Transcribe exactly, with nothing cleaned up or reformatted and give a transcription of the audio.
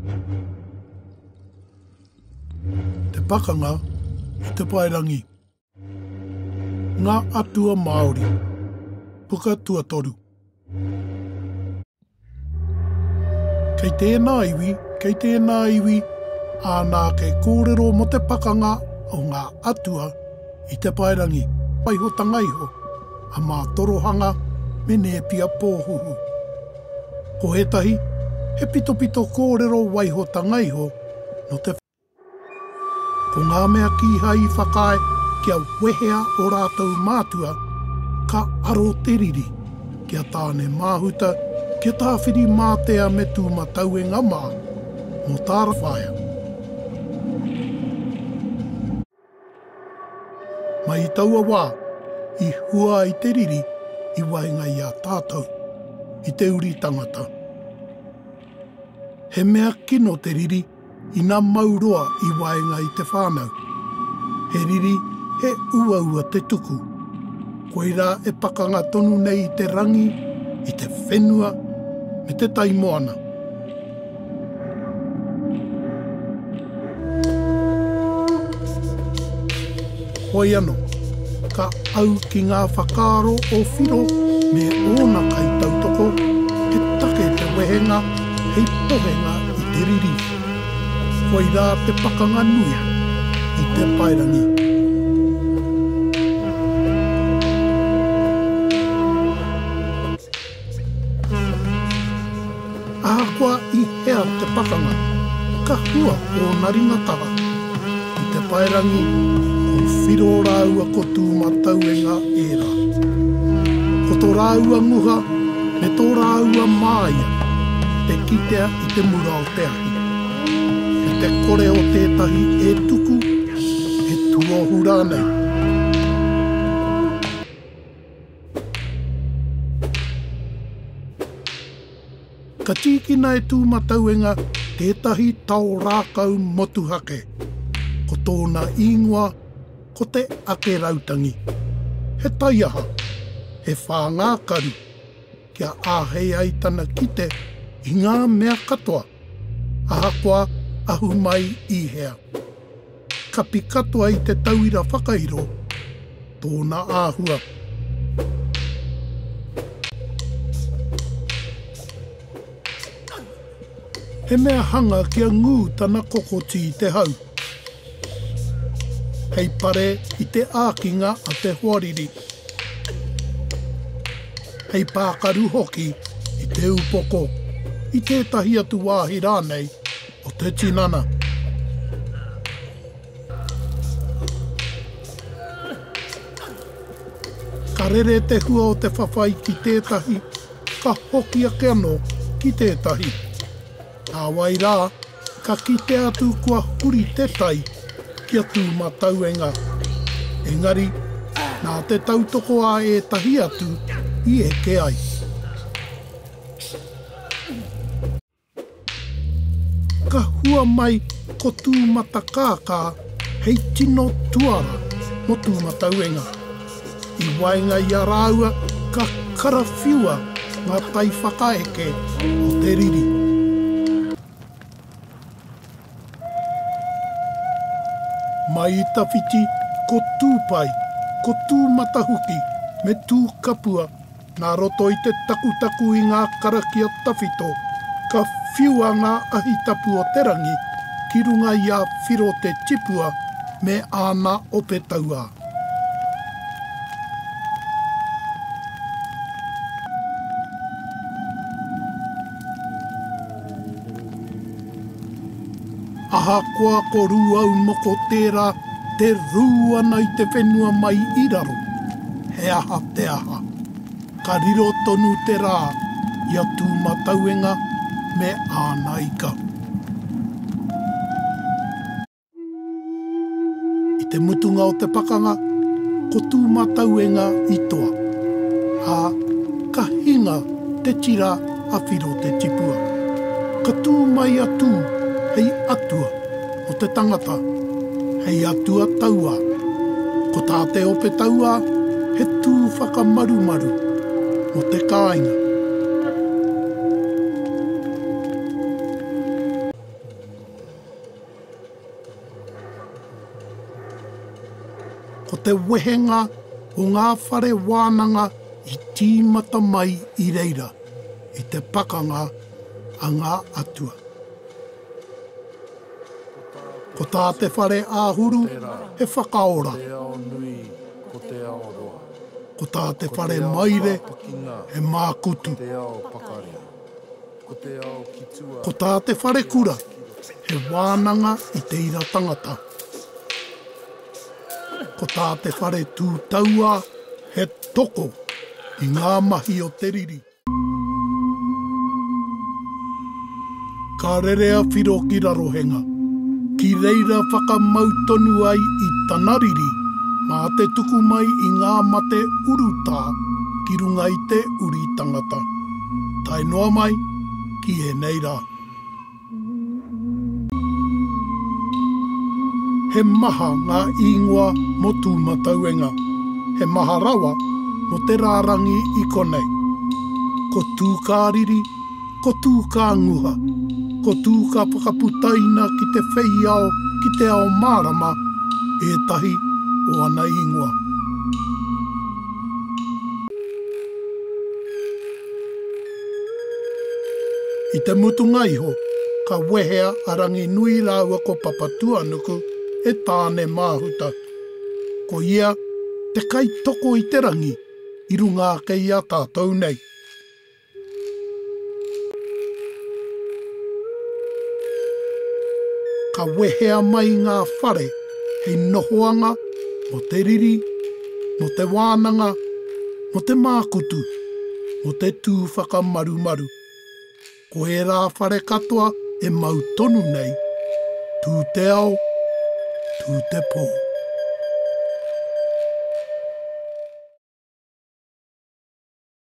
Te Pakanga i Te Paerangi. Ngā Atua Māori. Puka Tuatoru. Kei tēnā iwi, kei tēnā iwi, ānā kei kōrero mo te pakanga o ngā atua i te Paerangi, paiho tangaiho, a mā torohanga me ne pia pōhuhu. Ko hetahi, he pito pito kōrero waiho tangaiho no te ko ngā mea ki hai whakae kia wehea o rātou mātua ka aro te riri kia tāne māhuta kia tāwhiri mātea me Tūmatauenga mā mo tāra whaia. Mai i taua wā, i hua i te riri i waenga i a tātou, i te uri tangata. He mea kino te riri i nā mauroa i waenga i te whānau. He riri he ua ua te tuku. Koira e pakanga tonu nei i te rangi, i te whenua, me te taimoana. Hoi anō, ka au ki ngā whakaaro o whiro me ōna kai tautoko, he take te wehenga, hei pohenga i te riri. Koira te pakanga nui i te Paerangi. Ākua i hea te pakanga, ka hua o naringatawa. I te Paerangi, ko whiro rāua ko Tūmatauenga era. Ko tō rāua nguha, me tō rāua māia, te kitea i te mura o te ahi. E te kore o tētahi e tuku, e tuohura nei. Ka tīkina e Tūmatauenga tētahi tau rākau motuhake. Ko tōna ingoa, ko te ake rautangi. He taiaha, he whāngākaru, kia āhei ai tana kite i ngā mea katoa. Ahakoa ahu mai i hea. Kapi katoa i te tauira whakairo, tōna āhua. He mea hanga kia ngū tana kokoti i te hau. Hei pare i te ākinga a te huariri. Hei pākaru hoki i te upoko, i tētahi atu wāhi rānei o te tinana. Ka rere te hua o te whawhai ki tētahi, ka hoki ake anō ki tētahi. Āwai rā, ka kite atu kua huri te tai kia Tūmatauenga. Engari, nā te tautoko a e tahi atu i e ke ai. Ka hua mai ko Tūmatakākā hei tino tuara mo Tūmatauenga. I waenga i a rāua ka karawhiua ngā tai whakaeke o te riri. Mai i tawhiti, ko tūpai, ko tūmatahuki, me tūkapua, nā roto i te takutaku i ngā karakia tawhito, ka whiua ngā ahitapu o te rangi, ki runga i a Whiro-te-Tipua, me āna ope taua. Ahakoa ko rūau moko tērā, te rūana i te whenua mai i raro. He aha te aha. Ka riro tonu te rā, i a Tūmatauenga me āna ika. I te mutunga o te pakanga, ko Tūmatauenga i toa. Ā, ka hinga te tira a Whiro-te-Tipua. Ka tū mai atu, hei atua o te tangata, hei atua taua. Ko tāte ope taua, he tū whakamarumaru o te kāinga. te wehenga o ngā whare wānanga i tīmata mai i reira, i te pakanga a Ngā Atua. Ko tā te whare āhuru he whakaora. Ko tā te whare maire he mākutu. Ko tā te whare kura he wānanga i te ira tangata. Ko tā te whare tūtaua he toko i ngā mahi o te riri. Ka rerea whiro ki rarohenga, ki reira whakamautonu ai i tanariri, mā te tuku mai i ngā mate uruta ki runga i te uri tangata. Tai noa mai ki he nei rā. He maha ngā ingoa mo Tūmatauenga, he maha rawa mo te rārangi i konei. Ko tū ka riri, ko tū ka nguha, ko tū ka whakaputaina ki te wheiao ki te ao mārama e tahi o ana ingoa. I te mutunga iho, ka wehea a Ranginui rāua ko Papatūānuku e Tāne māhuta. Ko ia, te kai toko i te rangi, i runga kei a tātou nei. Ka wehea mai ngā whare, hei nohoanga, mo te riri, mo te wānanga, mo te mākutu, mo te tūwhaka maru maru. Ko e rā whare katoa e mau tonu nei, tū te ao, tū te pō.